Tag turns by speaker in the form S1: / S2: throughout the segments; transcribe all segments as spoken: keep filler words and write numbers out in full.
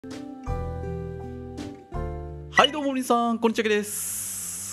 S1: はいどうも皆さんこんにちは、けです。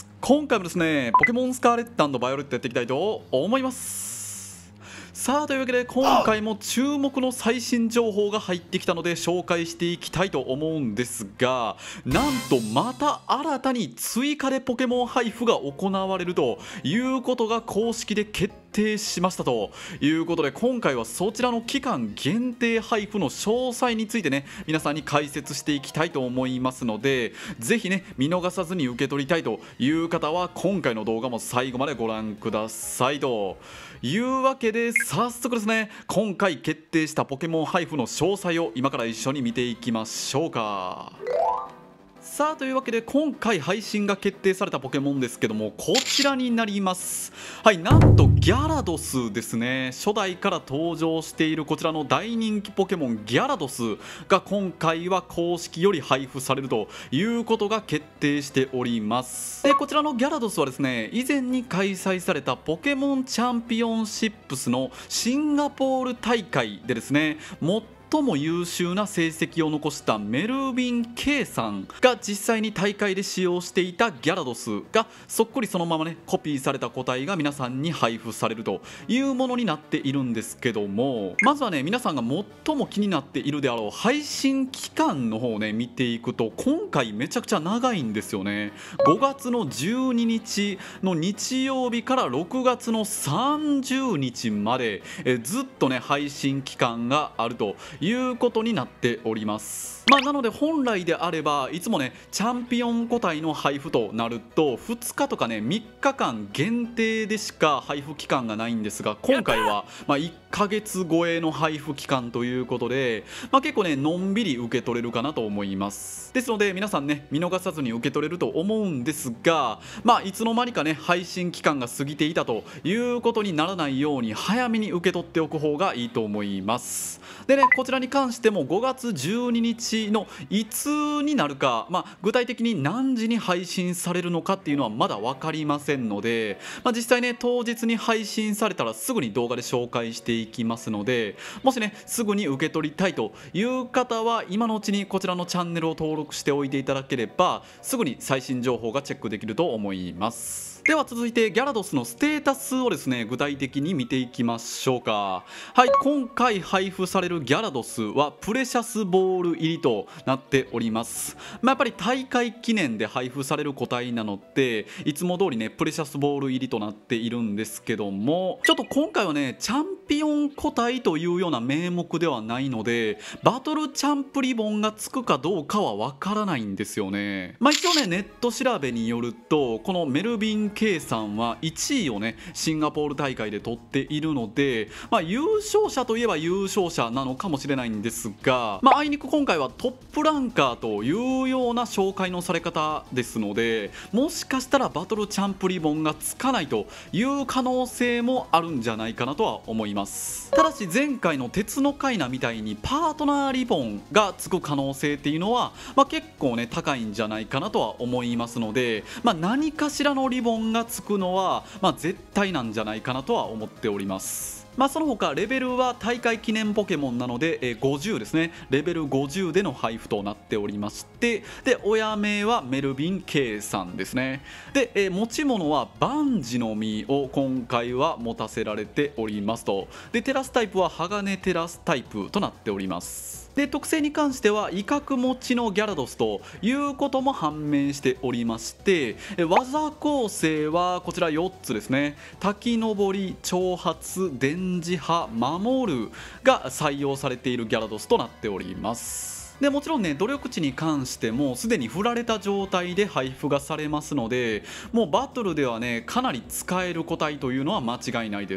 S1: 今回もですねポケモンスカーレット&バイオレットやっていきたいと思います。さあというわけで今回も注目の最新情報が入ってきたので紹介していきたいと思うんですが、なんとまた新たに追加でポケモン配布が行われるということが公式で決定しましたということで、今回はそちらの期間限定配布の詳細についてね皆さんに解説していきたいと思いますので、ぜひね見逃さずに受け取りたいという方は今回の動画も最後までご覧くださいというわけで、早速ですね今回決定したポケモン配布の詳細を今から一緒に見ていきましょうか。さあというわけで今回配信が決定されたポケモンですけども、こちらになります。はい、なんとギャラドスですね。初代から登場しているこちらの大人気ポケモンギャラドスが今回は公式より配布されるということが決定しております。でこちらのギャラドスはですね、以前に開催されたポケモンチャンピオンシップスのシンガポール大会でですね、最も優秀な成績を残したメルビン K さんが実際に大会で使用していたギャラドスがそっくりそのままねコピーされた個体が皆さんに配布されるというものになっているんですけども、まずはね皆さんが最も気になっているであろう配信期間の方をね見ていくと、今回めちゃくちゃ長いんですよね。ごがつのじゅうににちの日曜日からろくがつのさんじゅうにちまでえずっとね配信期間があるということになっております。まあ、なので本来であればいつもねチャンピオン個体の配布となるとふつかとかねみっかかん限定でしか配布期間がないんですが、今回はまあいっかげつ超えの配布期間ということで、まあ、結構ねのんびり受け取れるかなと思います。ですので皆さんね見逃さずに受け取れると思うんですが、まあいつの間にかね配信期間が過ぎていたということにならないように早めに受け取っておく方がいいと思います。でねこちらに関してもごがつじゅうににちのいつになるか、まあ、具体的に何時に配信されるのかっていうのはまだ分かりませんので、まあ、実際ね当日に配信されたらすぐに動画で紹介していきますので、もしねすぐに受け取りたいという方は今のうちにこちらのチャンネルを登録しておいていただければすぐに最新情報がチェックできると思います。では続いてギャラドスのステータスをですね具体的に見ていきましょうか。はい、今回配布されるギャラドスはプレシャスボール入りとなっております。まあ、やっぱり大会記念で配布される個体なのでいつも通りねプレシャスボール入りとなっているんですけども、ちょっと今回はねチャンピオン個体というような名目ではないのでバトルチャンプリボンがつくかどうかはわからないんですよね。まあ一応ねネット調べによるとこのメルビンK さんはいちいをねシンガポール大会で取っているので、まあ、優勝者といえば優勝者なのかもしれないんですが、まあ、あいにく今回はトップランカーというような紹介のされ方ですので、もしかしたらバトルチャンプリボンがつかないという可能性もあるんじゃないかなとは思います。ただし前回の鉄のカイナみたいにパートナーリボンがつく可能性っていうのは、まあ、結構ね高いんじゃないかなとは思いますので、まあ、何かしらのリボンがつくのは、まあ、絶対なんじゃないかなとは思っております。まあその他レベルは大会記念ポケモンなので、えー、ごじゅうですね、レベルごじゅうでの配布となっておりまして、で親名はメルビン K さんですね。で、えー、持ち物は万事の実を今回は持たせられておりますと。でテラスタイプは鋼テラスタイプとなっております。で特性に関しては威嚇持ちのギャラドスということも判明しておりまして、技構成はこちらよっつですね。滝登り、挑発、電磁波、守るが採用されているギャラドスとなっております。でもちろんね努力値に関してもすでに振られた状態で配布がされますので、もうバトルではねかなり使える個体というのは間違いないです。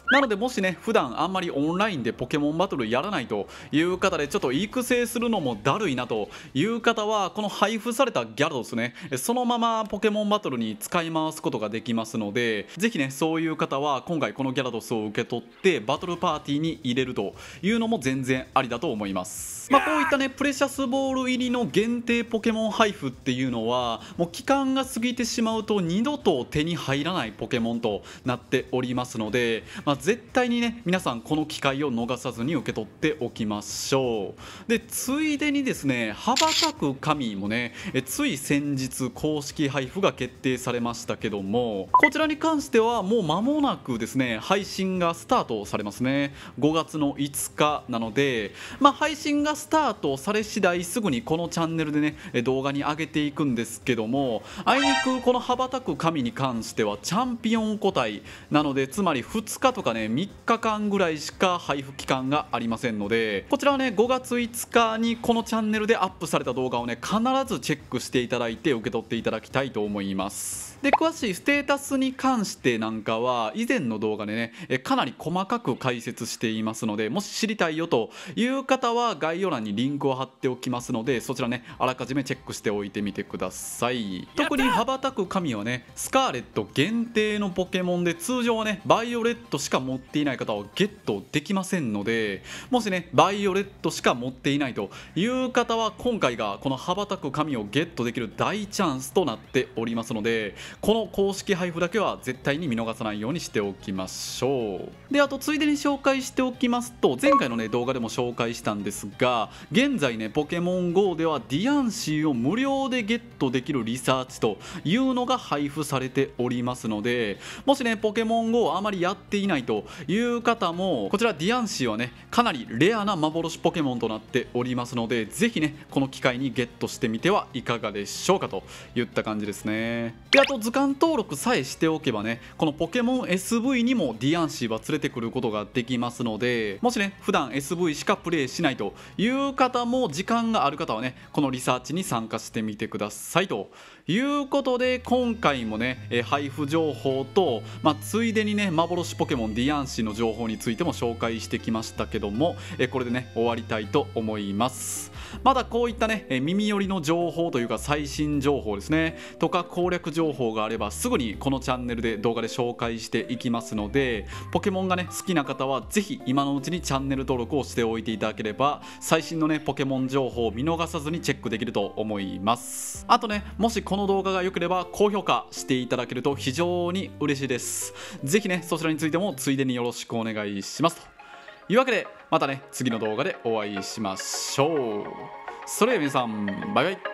S1: なのでもしね普段あんまりオンラインでポケモンバトルやらないという方でちょっと育成するのもだるいなという方はこの配布されたギャラドスねそのままポケモンバトルに使い回すことができますので、ぜひねそういう方は今回このギャラドスを受け取ってバトルパーティーに入れるというのも全然ありだと思います。まあ、こういったねプレレシャスボール入りの限定ポケモン配布っていうのはもう期間が過ぎてしまうと二度と手に入らないポケモンとなっておりますので、まあ、絶対にね皆さんこの機会を逃さずに受け取っておきましょう。でついでにですね、羽ばたく神もねえつい先日公式配布が決定されましたけども、こちらに関してはもう間もなくですね配信がスタートされますね。ごがつのいつかなので、まあ、配信がスタートされ次第すぐにこのチャンネルでね動画に上げていくんですけども、あいにくこの羽ばたく神に関してはチャンピオン個体なので、つまりふつかとかねみっかかんぐらいしか配布期間がありませんので、こちらはねごがついつかにこのチャンネルでアップされた動画をね必ずチェックしていただいて受け取っていただきたいと思います。で詳しいステータスに関してなんかは以前の動画でねえかなり細かく解説していますので、もし知りたいよという方は概要欄にリンクを貼っておきますので、そちらねあらかじめチェックしておいてみてください。特に羽ばたく神はねスカーレット限定のポケモンで、通常はねバイオレットしか持っていない方はゲットできませんので、もしねバイオレットしか持っていないという方は今回がこの羽ばたく神をゲットできる大チャンスとなっておりますので、この公式配布だけは絶対に見逃さないようにしておきましょう。であとついでに紹介しておきますと、前回のね動画でも紹介したんですが、現在ねポケモン ゴー ではディアンシーを無料でゲットできるリサーチというのが配布されておりますので、もしねポケモン ゴー をあまりやっていないという方も、こちらディアンシーはねかなりレアな幻ポケモンとなっておりますので、ぜひねこの機会にゲットしてみてはいかがでしょうかといった感じですね。であと図鑑登録さえしておけばね、このポケモン エスブイ にもディアンシーは連れてくることができますので、もしね普段 エスブイ しかプレイしないという方も、時間がある方はねこのリサーチに参加してみてくださいということで、今回もねえ配布情報と、まあ、ついでにね幻ポケモンディアンシーの情報についても紹介してきましたけども、えこれでね終わりたいと思います。まだこういったね耳寄りの情報というか最新情報ですねとか攻略情報があれば、すぐにこのチャンネルで動画で紹介していきますので、ポケモンがね好きな方はぜひ今のうちにチャンネル登録をしておいていただければ、最新のねポケモン情報を見逃さずにチェックできると思います。あとねもしこの動画が良ければ高評価していただけると非常に嬉しいです。ぜひねそちらについてもついでによろしくお願いしますというわけで、またね次の動画でお会いしましょう。それでは皆さんバイバイ。